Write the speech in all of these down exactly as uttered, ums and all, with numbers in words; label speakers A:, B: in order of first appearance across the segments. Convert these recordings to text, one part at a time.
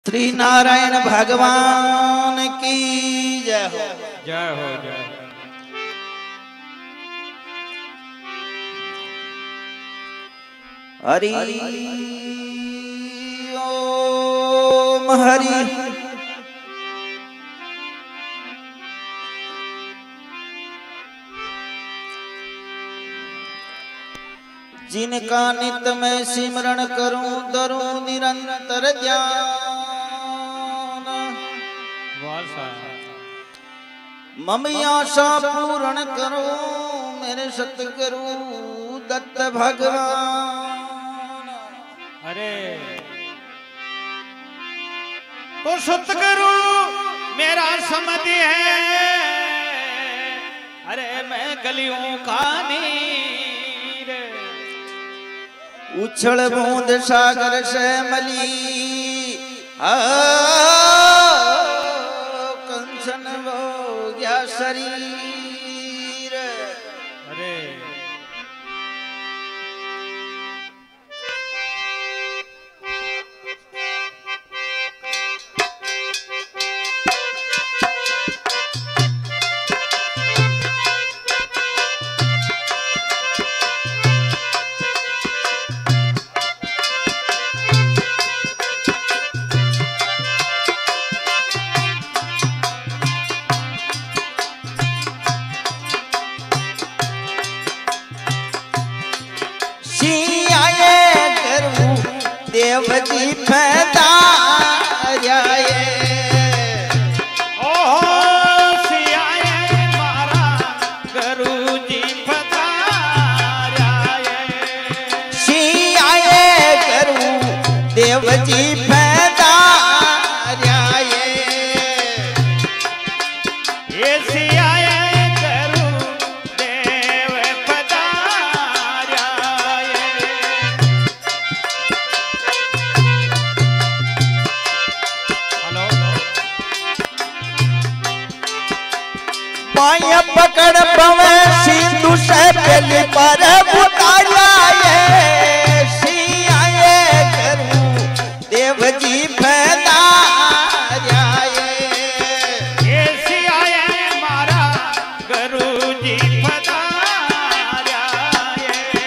A: श्री नारायण भगवान की जय हो।
B: जय हो जय हो।
A: हरि ओम हरि जिनका नित मैं सिमरण करूं धरूं निरंतर ध्यान मम आशा पूर्ण करो मेरे सतगुरु दत्त भगवान।
B: अरे तो सतगुरु मेरा समझ है, अरे मैं गलियों का नीर
A: उछल बूंद सागर से मली कंचन वो गया शरीर।
B: अरे
A: देव जी फैदार्याए
B: ओ सियाए मारा गुरु जी फैदार्याए
A: सियाए गुरु देव जी फैदार्याए
B: ये सियाए
A: माया पकड़ पवे सिंधु से पहली पर उताराए सियाए गुरु देव जी फैदार्याए
B: ये सियाए मारा गुरु जी फैदार्याए।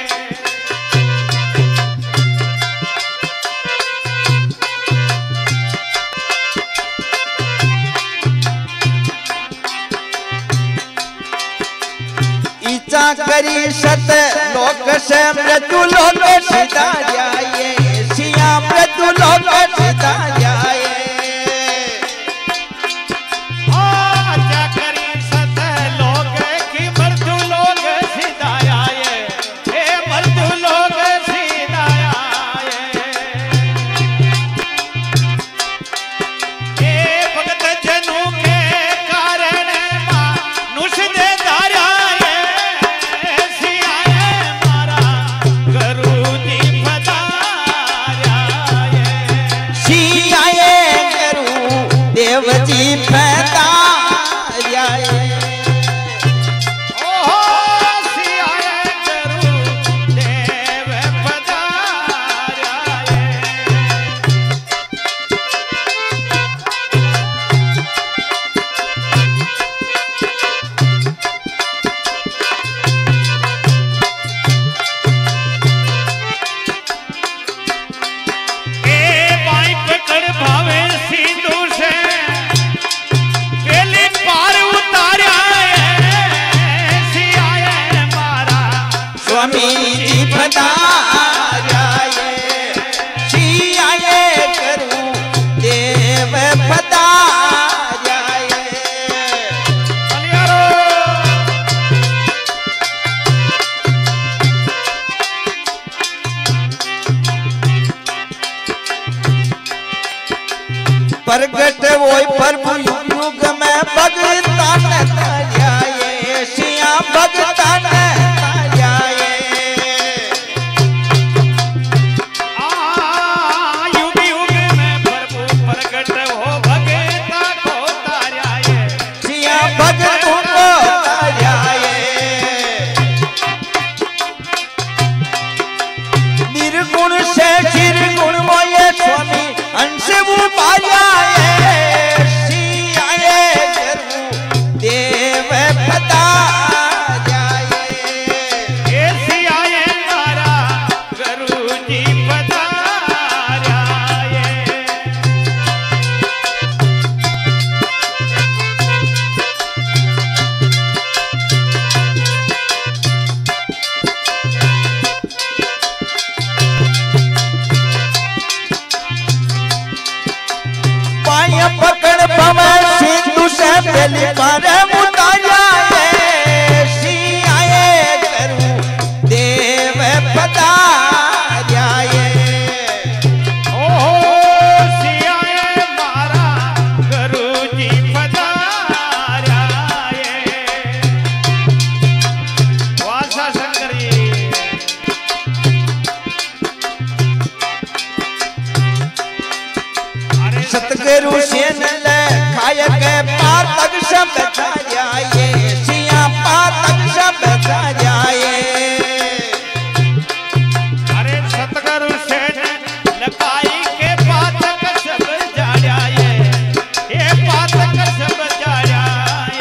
A: इच्छा करी सत लोक से मृत्यु लोक सीधा जाए सिया मृत्यु लोक सीधा जाए
B: आजा करी सत लोक की मृत्यु लोक सीधा आए हे मृत्यु लोक सीधा आए हे भगत जनों के कारण मानुष दे धारा
A: देव जी फैदार्याए
B: ओ सियाए गुरु देव फैदार्याए। ए बाई पकड़ भावे सिंधु से
A: स्वामी जी फैदार्याए सियाए गुरु देव फैदार्याए। प्रगट वोई प्रभु युग में भगतान तार्याए सिया भगतान निर्गुण से निर्गुण मोये स्वामी अंश वो पाया बाया पकड़ पवे सिंधु से पहली बार उतारा ये सियाए करूं देव पधार्या ये
B: ओहो सियाए मारा गुरुजी पधार्या ये वासा शंकरी
A: सतगुरु सेन ले खाय के पातक सब जाए सिया पातक सब जाए
B: अरे सतगुरु सेन लकाई के पातक सब जाए ये पातक सब जाए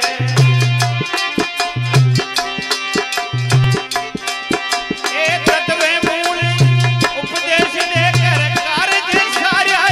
B: ये तत्वे मूल उपदेश देकर कार्य सारा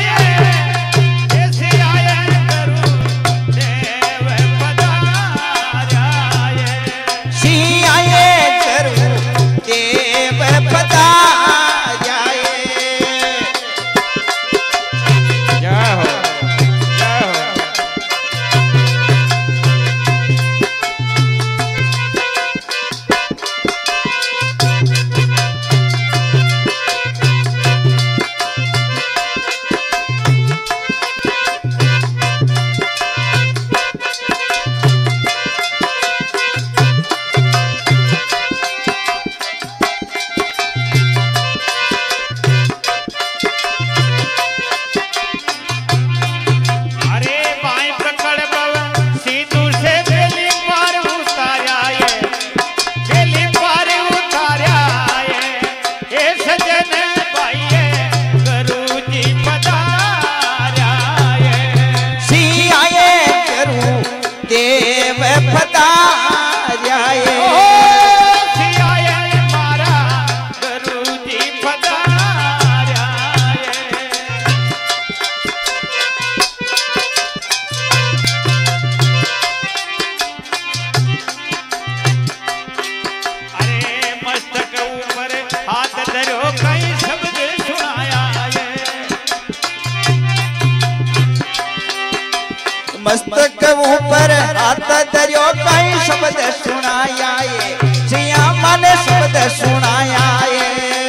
A: मस्तक ऊपर हाथ धरियो कई शब्द सुनाया ये सिया मन शब्द सुनाया ये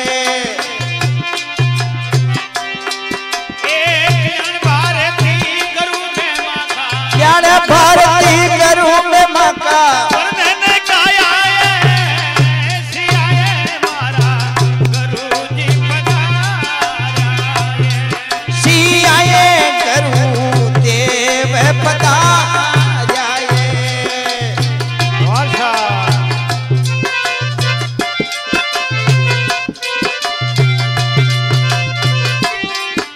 B: भारती करूं मैं माता
A: ज्ञान भारती करूं मैं माता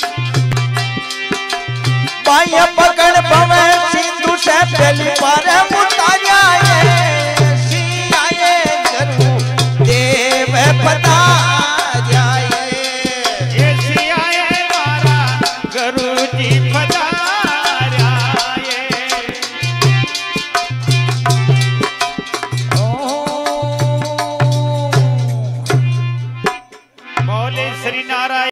A: पकड़ पवे सिंधु से पहली बार